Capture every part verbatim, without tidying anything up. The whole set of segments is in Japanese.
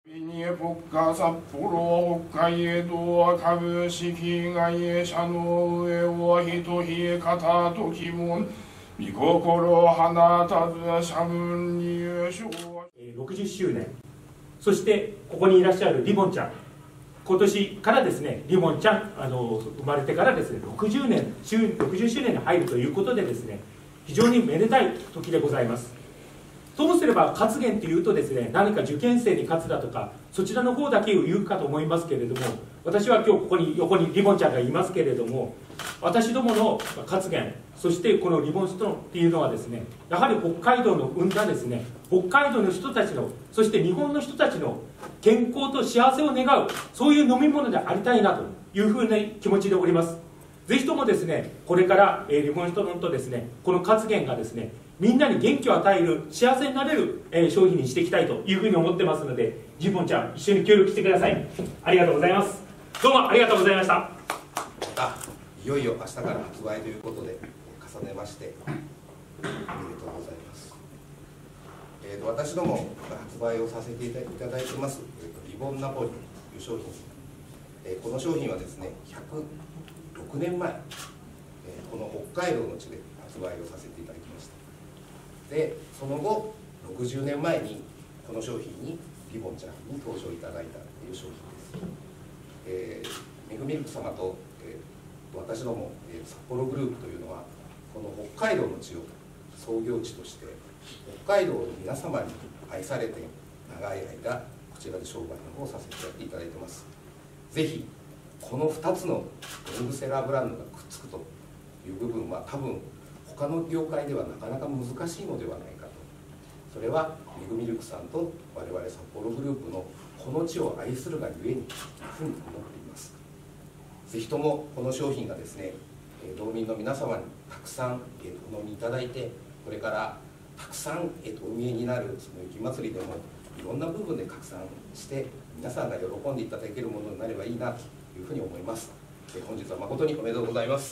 に国家札幌北海道株式会社の上を一ひ片時も見心放たず社文入賞ろくじゅっしゅうねん、そしてここにいらっしゃるリボンちゃん、今年からですね、リボンちゃんあの生まれてからですねろくじゅうねん、ろくじゅっしゅうねんに入るということでですね、非常にめでたい時でございます。ともすれば勝言というとですね、何か受験生に勝つだとかそちらの方だけを言うかと思いますけれども、私は今日ここに横にリボンちゃんがいますけれども、私どもの勝言、そしてこのリボンストーンっていうのはですね、やはり北海道の生んだですね、北海道の人たちの、そして日本の人たちの健康と幸せを願う、そういう飲み物でありたいなというふうな気持ちでおります。ぜひともですね、これから、えー、リボンストーンとですね、この勝言がですね、みんなに元気を与える、幸せになれる、えー、商品にしていきたいというふうに思ってますので、リボンちゃん一緒に協力してください。ありがとうございます。どうもありがとうございました。 あ、いよいよ明日から発売ということで重ねましておめでとうございます。えー、と私ども発売をさせていただいてます、えー、とリボンナポリという商品、えー、この商品はですねひゃくろくねんまえ、えー、この北海道の地で発売をさせていただきました。でその後ろくじゅうねんまえにこの商品にリボンちゃんに登場いただいたという商品です。えー、メグミルク様と、えー、私ども、えー、札幌グループというのはこの北海道の地を創業地として北海道の皆様に愛されて長い間こちらで商売の方をさせていただいてます。ぜひこのふたつのロングセラーブランドがくっつくという部分は多分他の業界ではなかなか難しいのではないかと。それはメグミルクさんと我々札幌グループのこの地を愛するがゆえにというふうに思っています。ぜひともこの商品がですね、道民の皆様にたくさんお飲みいただいて、これからたくさんお見えになるその雪まつりでもいろんな部分で拡散して皆さんが喜んでいただけるものになればいいなというふうに思います。本日は誠におめでとうございます。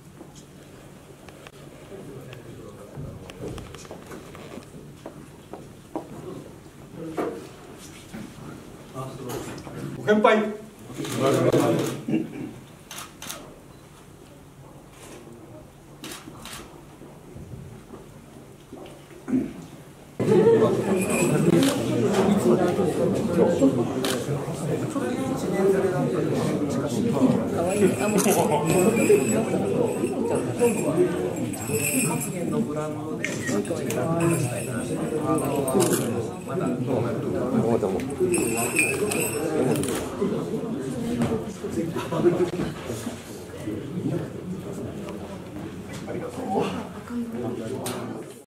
ご乾杯。 発言のブランドでしたいな。まだどうなるありがとう。